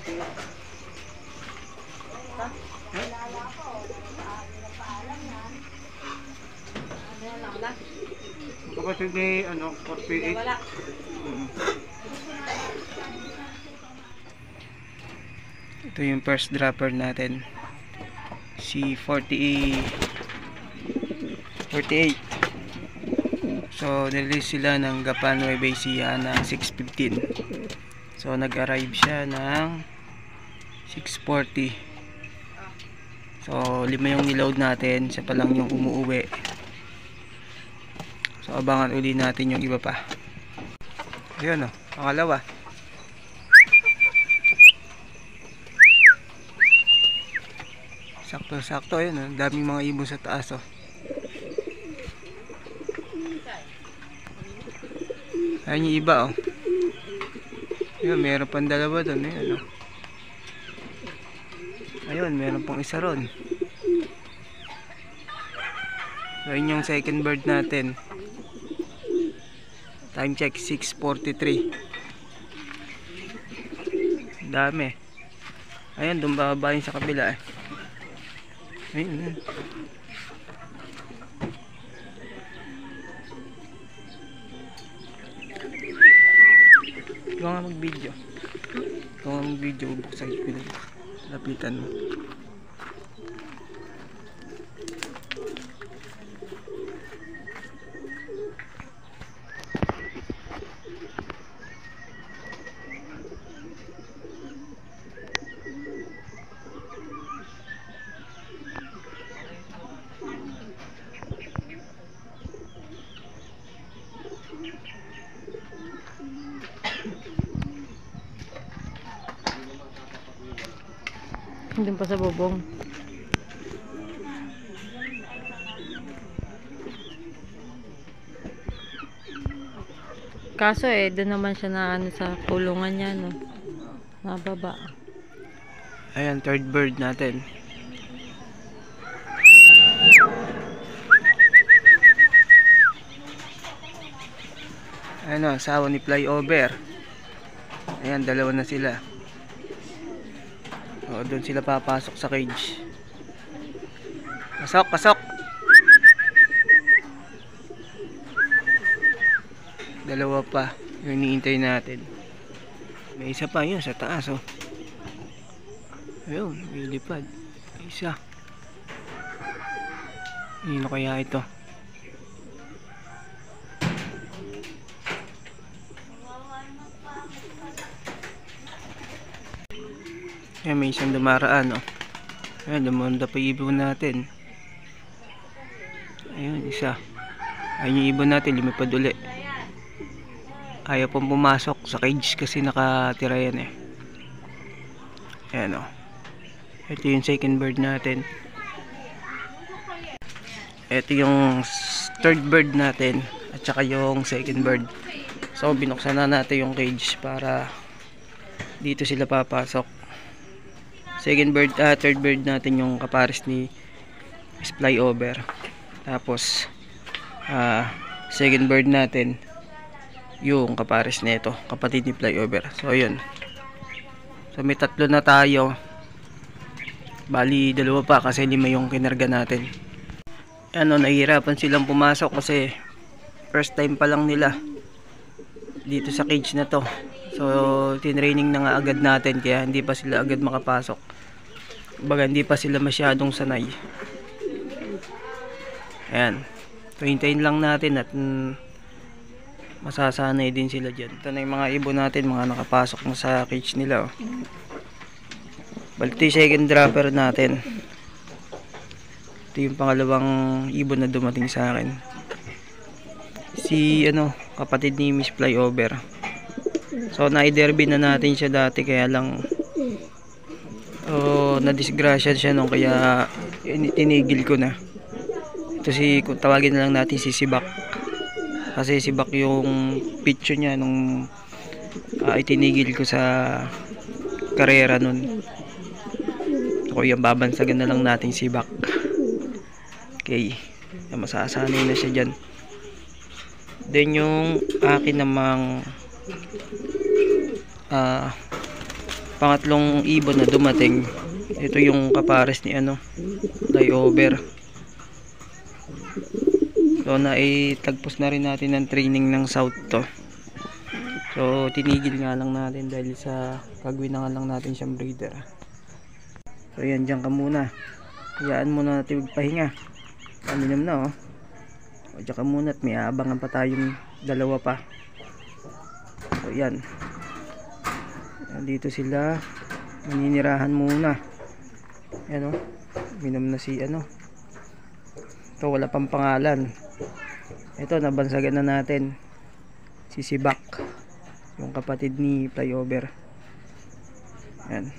Kapatid ni ano, 48. Wala. Ito yung first dropper natin. Si 48. So, nirelease sila ng Gapan Nueva Ecija ng 6:15. So, nag-arrive siya ng 6:40. So, 5 yung niload natin. Siya pa lang yung umuuwi. So, abangan uli natin yung iba pa. Ayan o, pangalawa. Sakto-sakto, ayan o. Daming mga ibon sa taas o. Ayan yung iba o. Ayan, meron pang dalawa doon. Ayan o. Ayun, meron pang isa ron. So, yun yung second bird natin. Time check 6:43. Dami. Ayan, doon bababa yun sa kabila eh. Ayun. Ikaw nga mag-video. Ikaw nga mag-video. Buksan ko lang. Lapitan mo. Doon pa sa bubong. Kaso doon naman siya na ano sa kulungan niya, no? Nababa. Ayan, third bird natin. Ano, asawa ni Flyover. Ayan, dalawa na sila. O, doon sila papasok sa cage. Pasok, pasok. Dalawa pa yung iniintay natin. May isa pa yun sa taas oh. Ayun, may lipad. May isa. Ano kaya ito? Ayan, may isang dumaraan oh. Ayan, dumanda pa yung ibon natin. Ayun, isa. Ayun yung ibon natin, lumipad uli. Ayaw pong pumasok sa cage kasi nakatira yan eh. Ayan oh. Ito yung second bird natin. Ito yung third bird natin. At saka yung second bird. So binuksan na natin yung cage para dito sila papasok. Second bird, third bird natin yung kapares ni Flyover. Tapos second bird natin yung kapares nito, kapatid ni Flyover. So yun. So may tatlo na tayo. Bali dalawa pa kasi 5 yung kinarga natin. Ano, nahihirapan silang pumasok kasi first time pa lang nila dito sa cage na to. So tinraining na nga agad natin kaya hindi pa sila agad makapasok. Baga hindi pa sila masyadong sanay. Ayan. So hintayin lang natin at masasanay din sila dyan. Ito na yung mga ibon natin, mga nakapasok na sa cage nila oh. Balik ito yung second dropper natin. Ito yung pangalawang ibon na dumating sa akin. Si ano, kapatid ni Miss Flyover. So na-derby na natin siya dati kaya lang na-disgrasya siya nung kaya tinigil ko na. Ito si, kung tawagin na lang natin si Sibak. Kasi Sibak yung picture niya nung itinigil ko sa karera nun. So yung babansagan na lang natin Sibak. Okay. Masasanay na siya dyan. Then yung akin namang pangatlong ibon na dumating. Ito yung kapares ni flyover. So naitagpos na rin natin ng training ng south to. So tinigil nga lang natin dahil sa gagawin na nga lang natin siyang breeder. So yan, dyan ka muna. Hayaan muna natin magpahinga. Aminom na oh. O dyan ka muna at may aabangan pa tayong dalawa pa. So yan. Dito sila maninirahan muna. Yan oh. Minom na si ito wala pang pangalan. Ito nabansagan na natin. Si Sibak, yung kapatid ni flyover. Yan.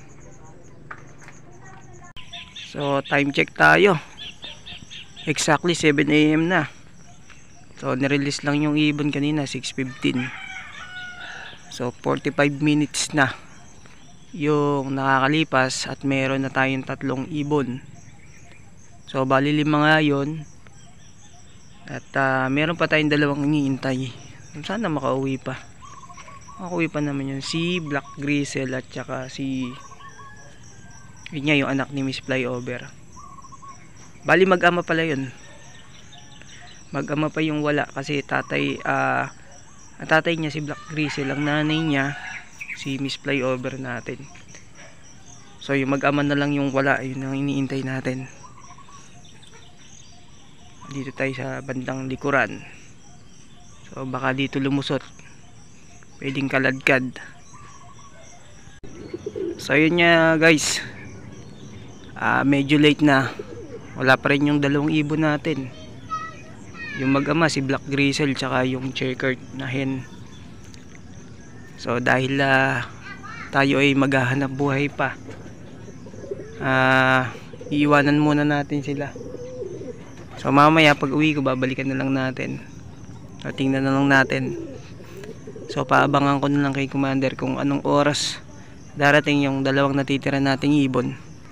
So time check tayo. Exactly 7 AM na. So nirelease lang yung ibon kanina 6:15. So 45 minutes na yung nakakalipas at meron na tayong 3 ibon. So bali 5 nga yun. At meron pa tayong 2 iniintay. Sana makauwi pa. Makauwi pa naman yun. Si Black Grizzle at saka si yun nga, yung anak ni Miss Flyover. Bali mag-ama pala yun. Mag-ama pa yung wala kasi tatay ang tatay niya si Black Grizzle, ang nanay niya si Miss Flyover natin. So yung mag-ama na lang yung wala, yun ang iniintay natin. Dito tayo sa bandang likuran. So baka dito lumusot. Pwedeng kaladkad. So yun nga guys. Medyo late na. Wala pa rin yung 2 ibon natin. Yung mag-ama si Black Grizzle tsaka yung checkered na hen. So dahil tayo ay maghahanap buhay pa, iiwanan muna natin sila. So mamaya pag uwi ko babalikan na lang natin. So tingnan na lang natin. So paabangan ko na lang kay Commander kung anong oras darating yung 2 natitira nating ibon.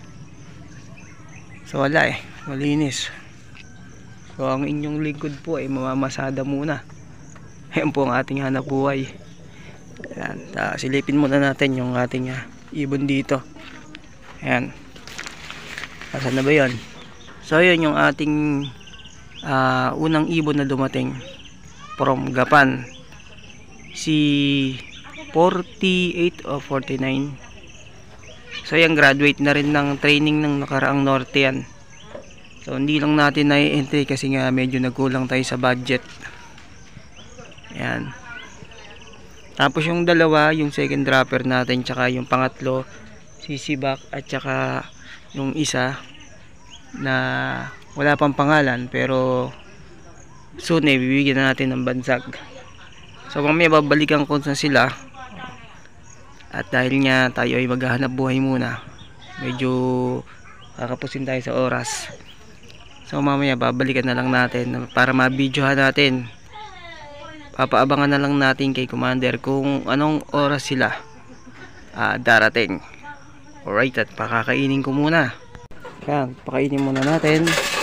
So wala malinis. So ang inyong lingkod po ay mamamasada muna. Ayan po ang ating hanap buhay. Ayan, silipin muna natin yung ating ibon dito. Ayan. Asan na ba yun? So yun yung ating unang ibon na dumating from Gapan. Si 48 o 49. So yan, graduate na rin ng training ng nakaraang norte yan. So hindi lang natin na-entry kasi nga medyo nagkulang tayo sa budget. Ayan. Tapos yung 2, yung second dropper natin tsaka yung pangatlo si Sibak at tsaka yung isa na wala pang pangalan pero soon bibigyan na natin ng bansag. So mamaya babalikan ko na sila. At dahil nga tayo ay maghahanap buhay muna, medyo kakapusin tayo sa oras. So mamaya babalikan na lang natin para ma-videohan natin. Papaabangan na lang natin kay Commander kung anong oras sila darating. Alright, at pakakainin ko muna. Yan, pakainin muna natin.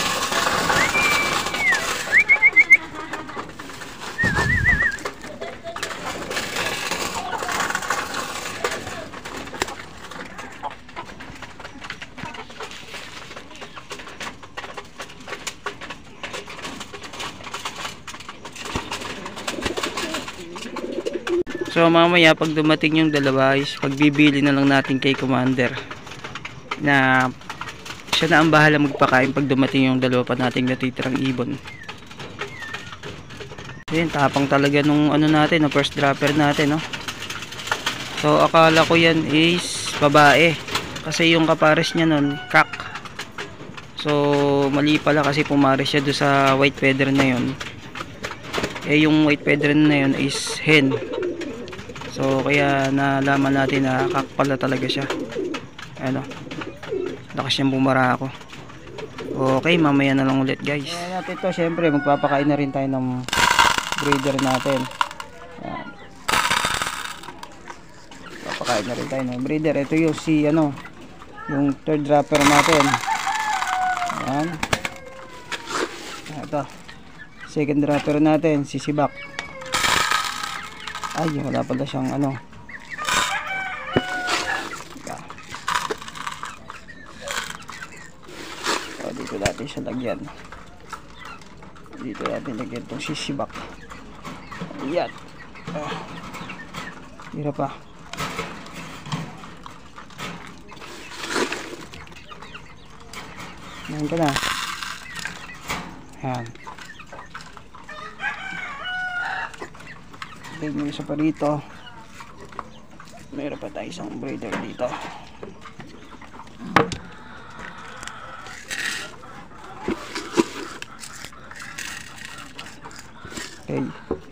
So mamaya pag dumating yung 2 is pagbibili na lang natin kay Commander na siya na ang bahala magpakain pag dumating yung 2 pa nating natitirang ibon. Ayun, tapang talaga nung natin, no, first dropper natin, no. So akala ko yan is babae kasi yung kapares niya nun kak. So mali pala kasi pumares siya do sa white feather na yun. Yung white feather na yun is hen. So kaya nalaman natin na kak pala talaga siya. Ano, lakas niyang bumara ako. Okay, mamaya na lang ulit guys. Natin to, syempre magpapakain na rin tayo ng breeder natin. Ayan. Papakain na rin tayo ng breeder. Ito yung si yung third dropper natin. Ayan. Ito second dropper natin, si Sibak. Ay, wala pala siyang dito natin siya lagyan. Dito natin lagyan itong sisibak. Ayan. Hirap pa. Ayan ka na. Ayan. Lagyan mo isa pa rito. Mayroon pa tayo isang breeder dito. Okay.